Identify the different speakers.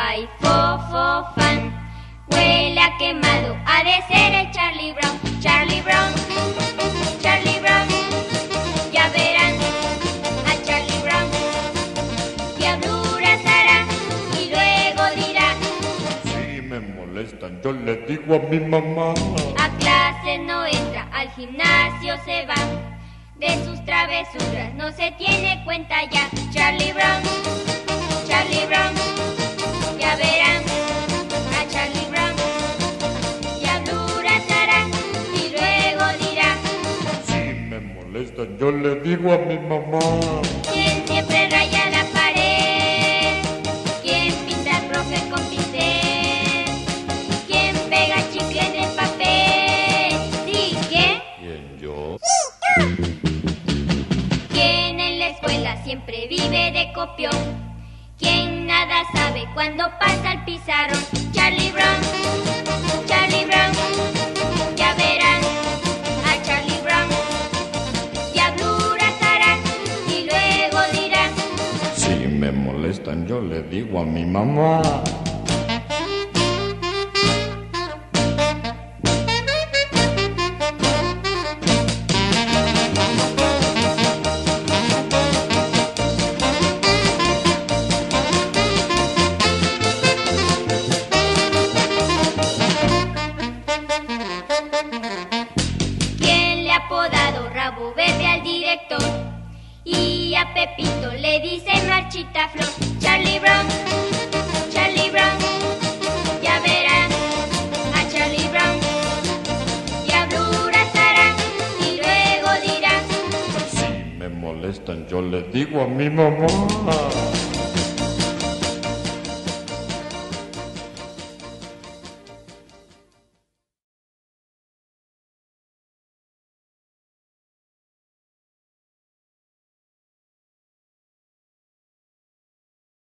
Speaker 1: Ay, fofofán, huele a quemado, ha de ser el Charlie Brown. Charlie Brown, Charlie Brown, ya verán a Charlie Brown. Diabluras hará y luego dirá:
Speaker 2: si me molestan, yo le digo a mi mamá.
Speaker 1: A clases no entra, al gimnasio se va. De sus travesuras no se tiene cuenta ya. Charlie Brown, Charlie Brown, ya verán a Charlie Brown. Diabluras hará y luego dirá:
Speaker 2: si me molestan, yo le digo a mi mamá.
Speaker 1: ¿Quién siempre raya la pared? ¿Quién pinta al profe con pincel? ¿Quién pega chicle en el papel? ¿Sí, quién?
Speaker 2: ¿Quién, yo?
Speaker 1: ¿Quién en la escuela siempre vive de copión? ¿Quién nada sabe cuando pasa el pizarrón? Charlie Brown, Charlie Brown, ya verán a Charlie Brown. Diabluras hará y luego dirá:
Speaker 2: Si me molestan, yo le digo a mi mamá.
Speaker 1: ¿Quién le ha apodado rabo verde al director? Y a Pepito le dice marchita flor. Charlie Brown, Charlie Brown, ya verán a Charlie Brown. Diabluras hará y luego dirá:
Speaker 2: Si me molestan, yo le digo a mi mamá.